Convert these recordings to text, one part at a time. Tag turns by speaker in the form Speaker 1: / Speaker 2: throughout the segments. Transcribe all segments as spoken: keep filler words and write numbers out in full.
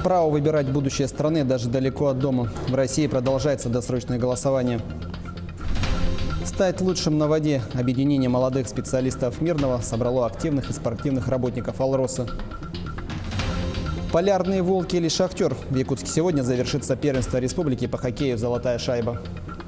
Speaker 1: право выбирать будущее страны даже далеко от дома. В России продолжается досрочное голосование. Стать лучшим на воде. Объединение молодых специалистов Мирного собрало активных и спортивных работников «Алроса». Полярные волки или шахтер. В Якутске сегодня завершится первенство республики по хоккею «Золотая шайба».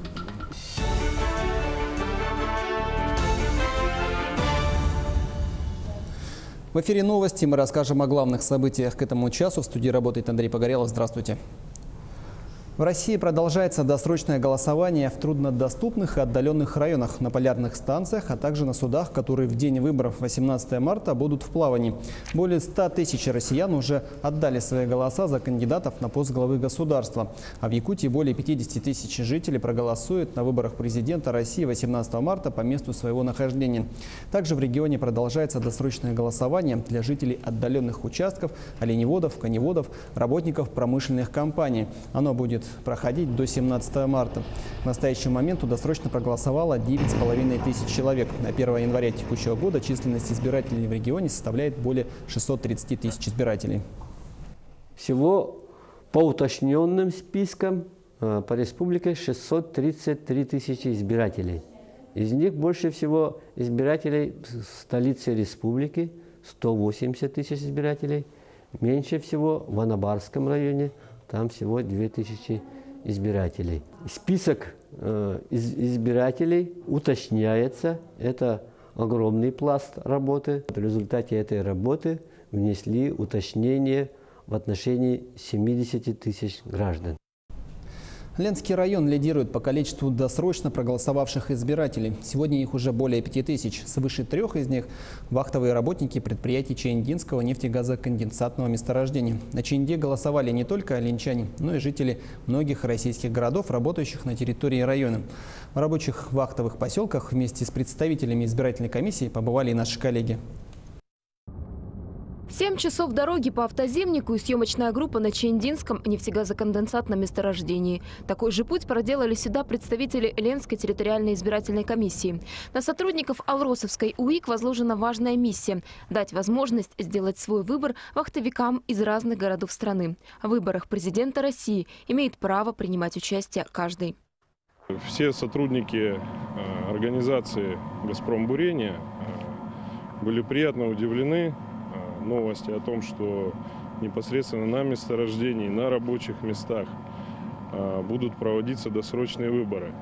Speaker 1: В эфире новости. Мы расскажем о главных событиях к этому часу. В студии работает Андрей Погорелов. Здравствуйте. В России продолжается досрочное голосование в труднодоступных и отдаленных районах, на полярных станциях, а также на судах, которые в день выборов восемнадцатого марта будут в плавании. Более ста тысяч россиян уже отдали свои голоса за кандидатов на пост главы государства. А в Якутии более пятидесяти тысяч жителей проголосуют на выборах президента России восемнадцатого марта по месту своего нахождения. Также в регионе продолжается досрочное голосование для жителей отдаленных участков, оленеводов, коневодов, работников промышленных компаний. Оно будет проходить до семнадцатого марта. В настоящий момент досрочно проголосовало девять с половиной тысяч человек. На первое января текущего года численность избирателей в регионе составляет более шестисот тридцати тысяч избирателей.
Speaker 2: Всего по уточненным спискам по республике шестьсот тридцать три тысячи избирателей. Из них больше всего избирателей в столице республики – сто восемьдесят тысяч избирателей. Меньше всего в Анабарском районе – там всего две тысячи избирателей. Список э, из, избирателей уточняется. Это огромный пласт работы. В результате этой работы внесли уточнения в отношении семидесяти тысяч граждан.
Speaker 1: Ленский район лидирует по количеству досрочно проголосовавших избирателей. Сегодня их уже более пяти тысяч. Свыше трех из них – вахтовые работники предприятий Чаиндинского нефтегазоконденсатного месторождения. На Чаинде голосовали не только ленчане, но и жители многих российских городов, работающих на территории района. В рабочих вахтовых поселках вместе с представителями избирательной комиссии побывали и наши коллеги.
Speaker 3: Семь часов дороги по автоземнику и съемочная группа на Чаиндинском нефтегазоконденсатном месторождении. Такой же путь проделали сюда представители Ленской территориальной избирательной комиссии. На сотрудников Алросовской УИК возложена важная миссия – дать возможность сделать свой выбор вахтовикам из разных городов страны. В выборах президента России имеет право принимать участие каждый.
Speaker 4: Все сотрудники организации «Газпромбурение» были приятно удивлены новости о том, что непосредственно на месторождении, на рабочих местах а, будут проводиться досрочные выборы.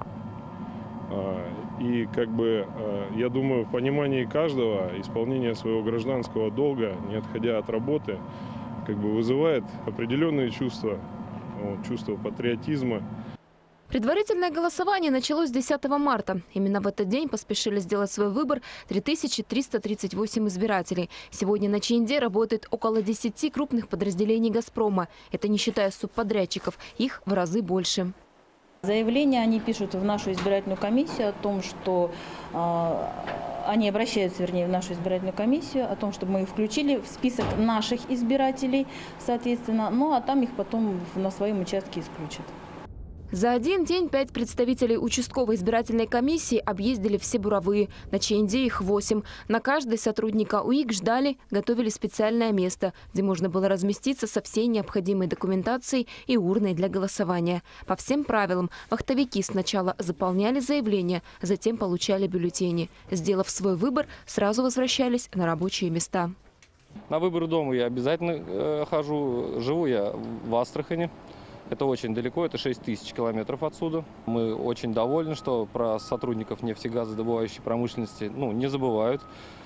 Speaker 4: А, и как бы, а, я думаю, в понимании каждого исполнение своего гражданского долга, не отходя от работы, как бы вызывает определенные чувства, вот, чувство патриотизма.
Speaker 3: Предварительное голосование началось десятого марта. Именно в этот день поспешили сделать свой выбор три тысячи триста тридцать восемь избирателей. Сегодня на Чаинде работает около десяти крупных подразделений «Газпрома». Это не считая субподрядчиков. Их в разы больше.
Speaker 5: Заявление они пишут в нашу избирательную комиссию о том, что э, они обращаются, вернее, в нашу избирательную комиссию о том, чтобы мы их включили в список наших избирателей, соответственно. Ну а там их потом на своем участке исключат.
Speaker 3: За один день пять представителей участковой избирательной комиссии объездили все буровые. На Чаинде их восемь. На каждый сотрудника УИК ждали, готовили специальное место, где можно было разместиться со всей необходимой документацией и урной для голосования. По всем правилам вахтовики сначала заполняли заявление, затем получали бюллетени. Сделав свой выбор, сразу возвращались на рабочие места.
Speaker 6: На выбор дома я обязательно э, хожу. Живу я в Астрахани. Это очень далеко, это шесть тысяч километров отсюда. Мы очень довольны, что про сотрудников нефтегазодобывающей промышленности ну, не забывают.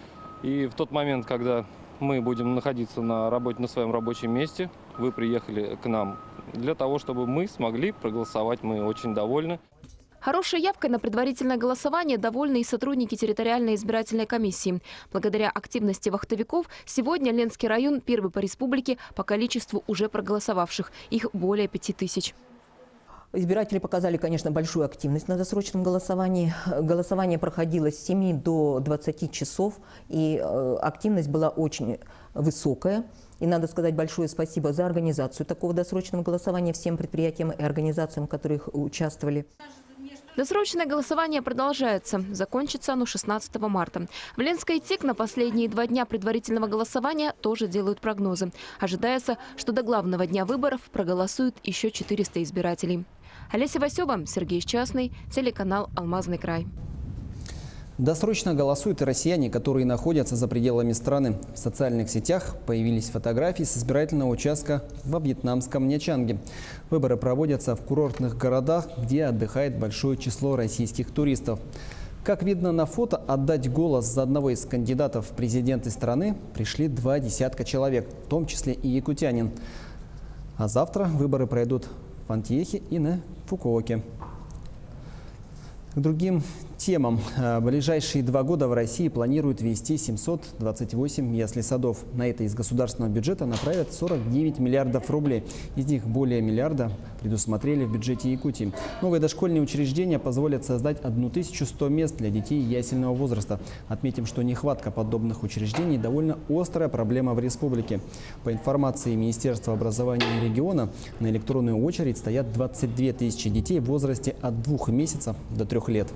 Speaker 6: И в тот момент, когда мы будем находиться на работе на своем рабочем месте, вы приехали к нам для того, чтобы мы смогли проголосовать. Мы очень довольны.
Speaker 3: Хорошей явкой на предварительное голосование довольны и сотрудники территориальной избирательной комиссии. Благодаря активности вахтовиков сегодня Ленский район первый по республике по количеству уже проголосовавших. Их более пяти тысяч.
Speaker 7: Избиратели показали, конечно, большую активность на досрочном голосовании. Голосование проходило с семи до двадцати часов, и активность была очень высокая. И надо сказать большое спасибо за организацию такого досрочного голосования всем предприятиям и организациям, которые участвовали.
Speaker 3: Досрочное голосование продолжается. Закончится оно шестнадцатого марта. В Ленской ТИК на последние два дня предварительного голосования тоже делают прогнозы. Ожидается, что до главного дня выборов проголосуют еще четыреста избирателей. Олеся Васева, Сергей Счастный, телеканал «Алмазный край».
Speaker 1: Досрочно голосуют и россияне, которые находятся за пределами страны. В социальных сетях появились фотографии с избирательного участка во вьетнамском Нячанге. Выборы проводятся в курортных городах, где отдыхает большое число российских туристов. Как видно на фото, отдать голос за одного из кандидатов в президенты страны пришли два десятка человек, в том числе и якутянин. А завтра выборы пройдут в Антьехе и на Фукуоке. К другим темам. В ближайшие два года в России планируют ввести семьсот двадцать восемь ясли-садов. На это из государственного бюджета направят сорок девять миллиардов рублей. Из них более миллиарда предусмотрели в бюджете Якутии. Новые дошкольные учреждения позволят создать тысячу сто мест для детей ясельного возраста. Отметим, что нехватка подобных учреждений довольно острая проблема в республике. По информации Министерства образования и региона, на электронную очередь стоят двадцать две тысячи детей в возрасте от двух месяцев до трех лет.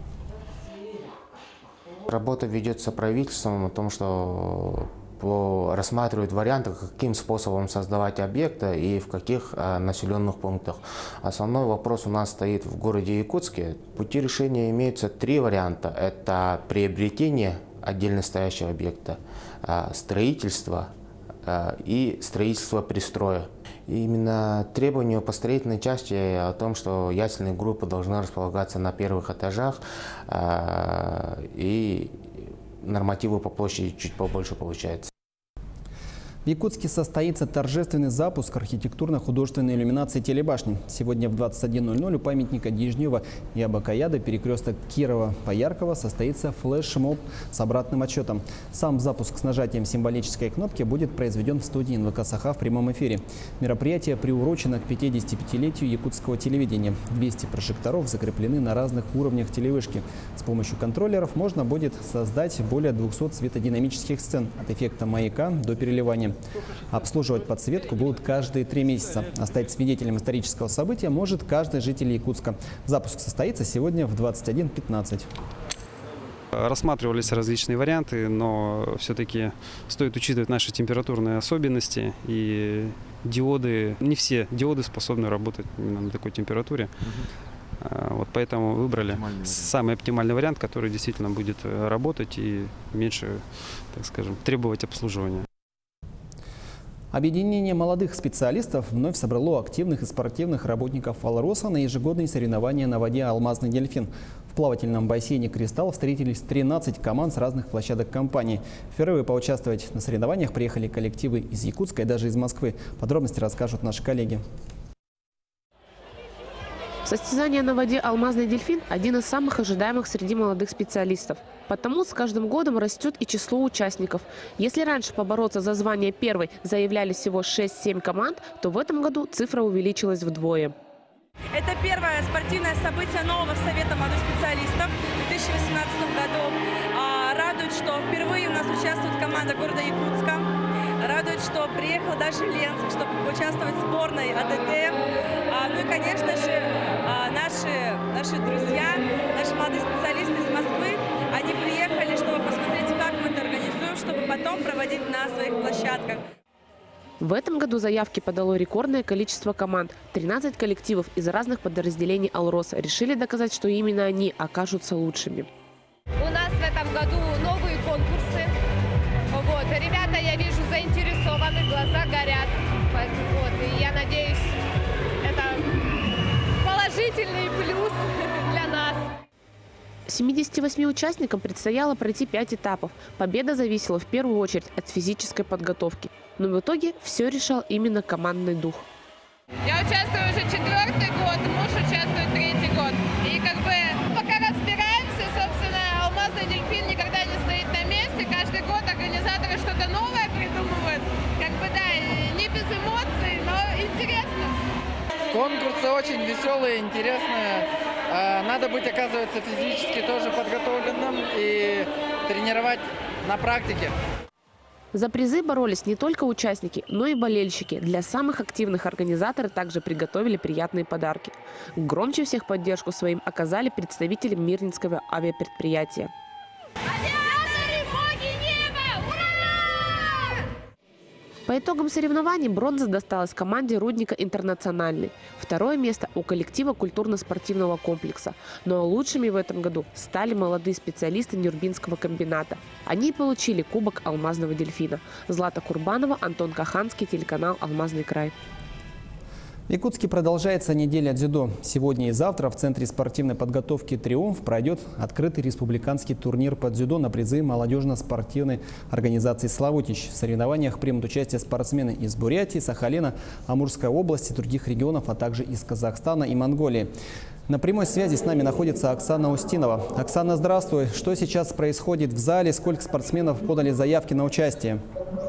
Speaker 8: Работа ведется правительством о том, что рассматривают варианты, каким способом создавать объекты и в каких а, населенных пунктах. Основной вопрос у нас стоит в городе Якутске. Пути решения имеются три варианта. Это приобретение отдельно стоящего объекта, а, строительство а, и строительство пристроя. И именно требования по строительной части о том, что ясельные группы должны располагаться на первых этажах, а, и нормативы по площади чуть побольше получается.
Speaker 1: В Якутске состоится торжественный запуск архитектурно-художественной иллюминации телебашни. Сегодня в двадцать один ноль ноль у памятника Дижнева и Абакаяда, перекресток Кирова-Пояркова, состоится флеш-моб с обратным отчетом. Сам запуск с нажатием символической кнопки будет произведен в студии эн вэ ка «Саха» в прямом эфире. Мероприятие приурочено к пятидесятипятилетию якутского телевидения. двести прожекторов закреплены на разных уровнях телевышки. С помощью контроллеров можно будет создать более двухсот светодинамических сцен от эффекта маяка до переливания. Обслуживать подсветку будут каждые три месяца. А стать свидетелем исторического события может каждый житель Якутска. Запуск состоится сегодня в двадцать один пятнадцать.
Speaker 9: Рассматривались различные варианты, но все-таки стоит учитывать наши температурные особенности. И диоды, не все диоды способны работать именно на такой температуре. Вот поэтому выбрали оптимальный самый оптимальный вариант, который действительно будет работать и меньше, так скажем, требовать обслуживания.
Speaker 1: Объединение молодых специалистов вновь собрало активных и спортивных работников «Алроса» на ежегодные соревнования на воде «Алмазный дельфин». В плавательном бассейне «Кристалл» встретились тринадцать команд с разных площадок компании. Впервые поучаствовать на соревнованиях приехали коллективы из Якутска и даже из Москвы. Подробности расскажут наши коллеги.
Speaker 10: Состязание на воде «Алмазный дельфин» – один из самых ожидаемых среди молодых специалистов. Потому с каждым годом растет и число участников. Если раньше побороться за звание первой заявляли всего шесть-семь команд, то в этом году цифра увеличилась вдвое.
Speaker 11: Это первое спортивное событие нового Совета молодых специалистов в две тысячи восемнадцатом году. Радует, что впервые у нас участвует команда города Якутска. Радует, что приехал даже Ленск, чтобы поучаствовать в сборной а тэ тэ. Ну и, конечно же, наши, наши друзья, наши молодые специалисты из Москвы, они приехали, чтобы посмотреть, как мы это организуем, чтобы потом проводить на своих площадках.
Speaker 10: В этом году заявки подало рекордное количество команд. тринадцать коллективов из разных подразделений «Алроса» решили доказать, что именно они окажутся лучшими.
Speaker 12: У нас в этом году новые конкурсы. Вот. Ребята, я вижу, заинтересованы, глаза горят. Вот. И я надеюсь, это положительный плюс для нас.
Speaker 10: семидесяти восьми участникам предстояло пройти пять этапов. Победа зависела в первую очередь от физической подготовки. Но в итоге все решал именно командный дух.
Speaker 12: Я участвую уже четвертый год, муж участвует третий год. И как бы пока разбираемся, собственно, «Алмазный дельфин» никогда не стоит на месте. Каждый год организаторы что-то новое придумывают. Как бы да, не без эмоций, но интересно.
Speaker 13: Конкурсы очень веселые, интересные. Надо быть, оказывается, физически тоже подготовленным и тренировать на практике.
Speaker 10: За призы боролись не только участники, но и болельщики. Для самых активных организаторы также приготовили приятные подарки. Громче всех поддержку своим оказали представители Мирнинского авиапредприятия. По итогам соревнований бронза досталась команде Рудника «Интернациональный». Второе место у коллектива культурно-спортивного комплекса. Ну а лучшими в этом году стали молодые специалисты Нюрбинского комбината. Они получили кубок «Алмазного дельфина». Злата Курбанова, Антон Каханский, телеканал «Алмазный край».
Speaker 1: В Якутске продолжается неделя дзюдо. Сегодня и завтра в Центре спортивной подготовки «Триумф» пройдет открытый республиканский турнир по дзюдо на призы молодежно-спортивной организации «Славутич». В соревнованиях примут участие спортсмены из Бурятии, Сахалина, Амурской области, других регионов, а также из Казахстана и Монголии. На прямой связи с нами находится Оксана Устинова. Оксана, здравствуй. Что сейчас происходит в зале? Сколько спортсменов подали заявки на участие?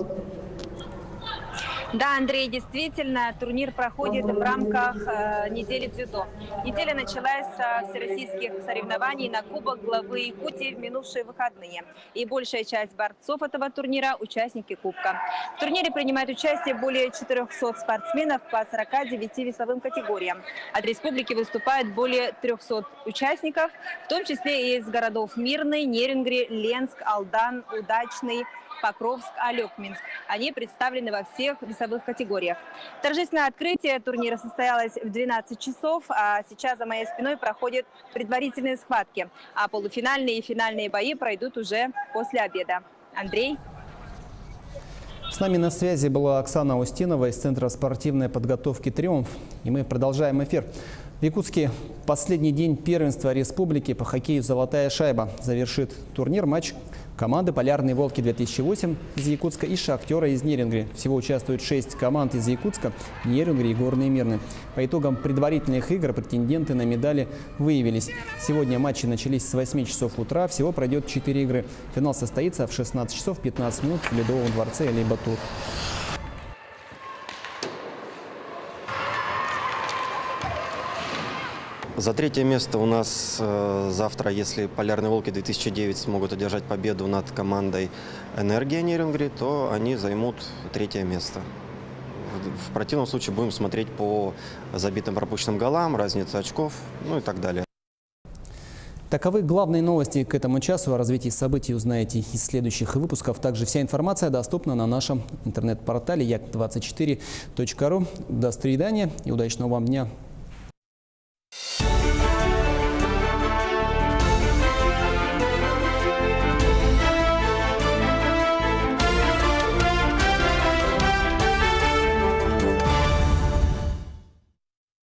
Speaker 14: Да, Андрей, действительно, турнир проходит в рамках э, недели дзюдо. Неделя началась с всероссийских соревнований на Кубок главы Якутии в минувшие выходные. И большая часть борцов этого турнира – участники Кубка. В турнире принимает участие более четырёхсот спортсменов по сорока девяти весовым категориям. От республики выступает более трёхсот участников, в том числе и из городов Мирный, Нерюнгри, Ленск, Алдан, Удачный, Покровск, Алекминск. Они представлены во всех весовых категориях. Торжественное открытие турнира состоялось в двенадцать часов, а сейчас за моей спиной проходят предварительные схватки, а полуфинальные и финальные бои пройдут уже после обеда. Андрей?
Speaker 1: С нами на связи была Оксана Устинова из Центра спортивной подготовки «Триумф». И мы продолжаем эфир. В Якутске последний день первенства республики по хоккею «Золотая шайба». Завершит турнир матч команды «Полярные волки-две тысячи восемь» из Якутска и «Шахтера» из Нерюнгри. Всего участвуют шесть команд из Якутска, Нерюнгри и Горный Мирный. По итогам предварительных игр претенденты на медали выявились. Сегодня матчи начались с восьми часов утра. Всего пройдет четыре игры. Финал состоится в шестнадцать часов пятнадцать минут в Ледовом дворце Элей-Батур.
Speaker 15: За третье место у нас э, завтра, если «Полярные волки-две тысячи девять» смогут одержать победу над командой «Энергия» Нерюнгри, то они займут третье место. В, в противном случае будем смотреть по забитым пропущенным голам, разнице очков, ну и так далее.
Speaker 1: Таковы главные новости к этому часу. О развитии событий узнаете из следующих выпусков. Также вся информация доступна на нашем интернет-портале як двадцать четыре точка ру. До свидания и удачного вам дня.